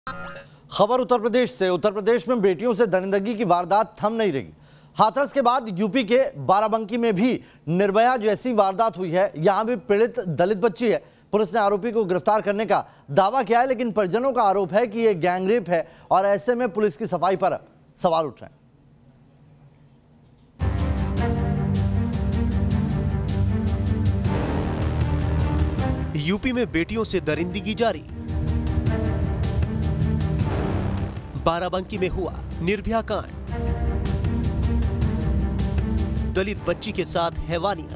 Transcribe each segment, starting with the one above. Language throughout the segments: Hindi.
खबर उत्तर प्रदेश से। उत्तर प्रदेश में बेटियों से दरिंदगी की वारदात थम नहीं रही। हाथरस के बाद यूपी के बाराबंकी में भी निर्भया जैसी वारदात हुई है। यहां भी पीड़ित दलित बच्ची है। पुलिस ने आरोपी को गिरफ्तार करने का दावा किया है, लेकिन परिजनों का आरोप है कि यह गैंगरेप है और ऐसे में पुलिस की सफाई पर सवाल उठ रहे हैं। यूपी में बेटियों से दरिंदगी जारी। बाराबंकी में हुआ निर्भया कांड। दलित बच्ची के साथ हैवानियत।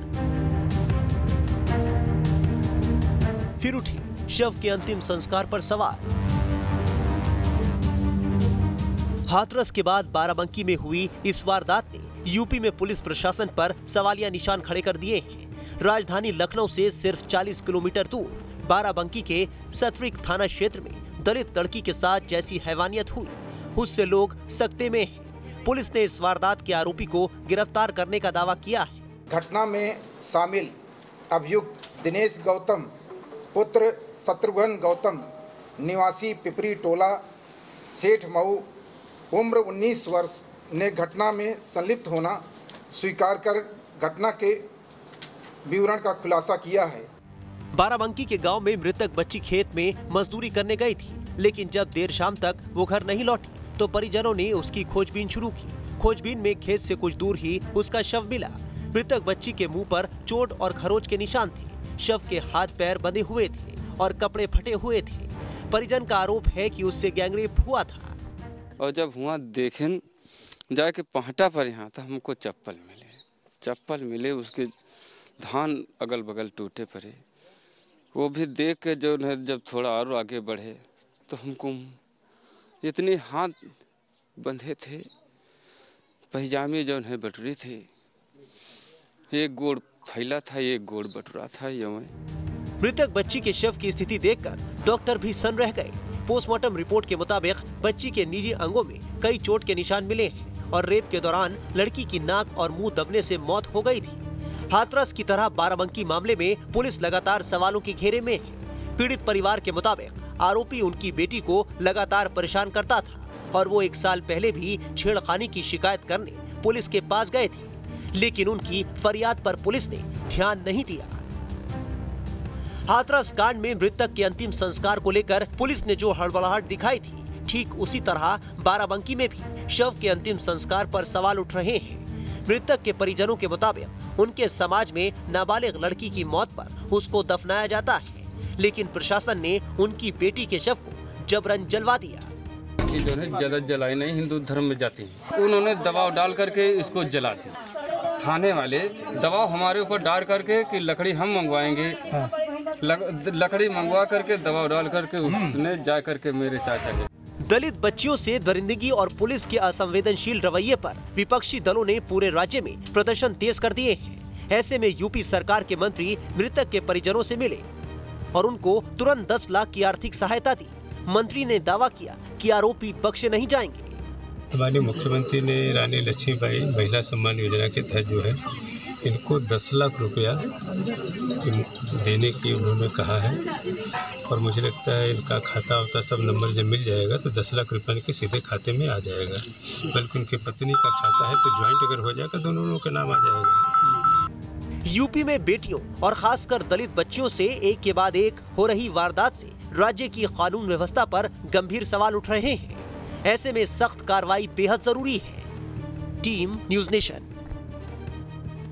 फिर उठी शव के अंतिम संस्कार पर सवाल। हाथरस के बाद बाराबंकी में हुई इस वारदात ने यूपी में पुलिस प्रशासन पर सवालिया निशान खड़े कर दिए हैं। राजधानी लखनऊ से सिर्फ 40 किलोमीटर दूर बाराबंकी के सतरिक थाना क्षेत्र में दलित लड़की के साथ जैसी हैवानियत हुई, उससे लोग सकते में हैं। पुलिस ने इस वारदात के आरोपी को गिरफ्तार करने का दावा किया है। घटना में शामिल अभियुक्त दिनेश गौतम पुत्र शत्रुघ्न गौतम निवासी पिपरी टोला सेठ मऊ उम्र 19 वर्ष ने घटना में संलिप्त होना स्वीकार कर घटना के विवरण का खुलासा किया है। बाराबंकी के गांव में मृतक बच्ची खेत में मजदूरी करने गई थी, लेकिन जब देर शाम तक वो घर नहीं लौटी तो परिजनों ने उसकी खोजबीन शुरू की। खोजबीन में खेत से कुछ दूर ही उसका शव मिला। मृतक बच्ची के मुंह पर चोट और खरोच के निशान थे। शव के हाथ पैर बंधे हुए थे और कपड़े फटे हुए थे। परिजन का आरोप है कि उससे गैंगरेप हुआ था। और जब हुआ देखें जाके पहाटा पर यहाँ था, हमको चप्पल मिले उसके धान अगल बगल टूटे पड़े। वो भी देख के जो है जब थोड़ा और आगे बढ़े तो हमको इतने हाथ बंधे थे, पजामे जो है बटुरी थे, एक गोड़ फैला था एक गोड़ बटुरा था। मृतक बच्ची के शव की स्थिति देखकर डॉक्टर भी सन्न रह गए। पोस्टमार्टम रिपोर्ट के मुताबिक बच्ची के निजी अंगों में कई चोट के निशान मिले हैं और रेप के दौरान लड़की की नाक और मुंह दबने से मौत हो गई थी। हाथरस की तरह बाराबंकी मामले में पुलिस लगातार सवालों के घेरे में है। पीड़ित परिवार के मुताबिक आरोपी उनकी बेटी को लगातार परेशान करता था और वो 1 साल पहले भी छेड़खानी की शिकायत करने पुलिस के पास गए थे, लेकिन उनकी फरियाद पर पुलिस ने ध्यान नहीं दिया। हाथरस कांड में मृतक के अंतिम संस्कार को लेकर पुलिस ने जो हड़बड़ाहट दिखाई थी, ठीक उसी तरह बाराबंकी में भी शव के अंतिम संस्कार पर सवाल उठ रहे हैं। मृतक के परिजनों के मुताबिक उनके समाज में नाबालिग लड़की की मौत पर उसको दफनाया जाता है, लेकिन प्रशासन ने उनकी बेटी के शव को जबरन जलवा दिया। जो है जलद जलाई नहीं, हिंदू धर्म में जाती है। उन्होंने दबाव डाल करके इसको जला दिया। थाने वाले दबाव हमारे ऊपर डाल करके कि लकड़ी हम मंगवाएंगे, लकड़ी मंगवा करके दबाव डाल करके उसने जा करके मेरे चाचा के। दलित बच्चियों से दरिंदगी और पुलिस के असंवेदनशील रवैये पर विपक्षी दलों ने पूरे राज्य में प्रदर्शन तेज कर दिए हैं। ऐसे में यूपी सरकार के मंत्री मृतक के परिजनों से मिले और उनको तुरंत 10 लाख की आर्थिक सहायता दी। मंत्री ने दावा किया कि आरोपी बख्शे नहीं जाएंगे। हमारे मुख्यमंत्री ने रानी लक्ष्मीबाई महिला सम्मान योजना के तहत जो है इनको 10 लाख रुपया देने की उन्होंने कहा है और मुझे लगता है इनका खाता होता सब नंबर जब मिल जाएगा तो 10 लाख रुपये इनके सीधे खाते में आ जाएगा। बल्कि उनकी पत्नी का खाता है तो ज्वाइंट अगर हो जाएगा दोनों लोगों का नाम आ जाएगा। यूपी में बेटियों और खासकर दलित बच्चियों से एक के बाद एक हो रही वारदात से राज्य की कानून व्यवस्था पर गंभीर सवाल उठ रहे हैं। ऐसे में सख्त कार्रवाई बेहद जरूरी है। Team News nation.